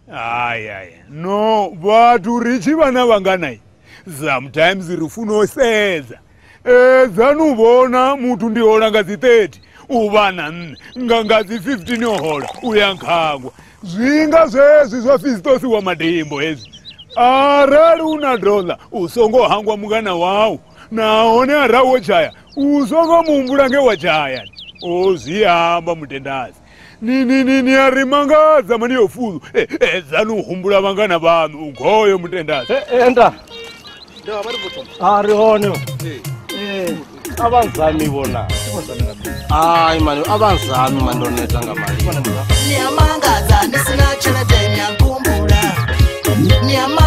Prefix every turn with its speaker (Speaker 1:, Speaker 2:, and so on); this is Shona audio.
Speaker 1: Aya. No, vatu richi vana vanganai. Sometimes rifuno seza. Zanubona mutu ndihola ngazi 30. Uvana ngazi 15 yohola. Uyankangwa. Zwinga zvezi zvafistosi wa madimbo ezi. Arali una dola usongo hangwa mugana wao. Naone arawo chaya. Usongo mumbula ngewachaya. Oziyamba mutendazi. Ni arimanga zamani yofuzu. Zanu humbula vangana vanu ugoyo mutendazi.
Speaker 2: Enda. Ndio bari buto. Ari hono. Abanzami bona. Hayi mani abanzami mandoneta ngamali.
Speaker 3: Niyamanga zani sina chela denya kumbula. Niyamanga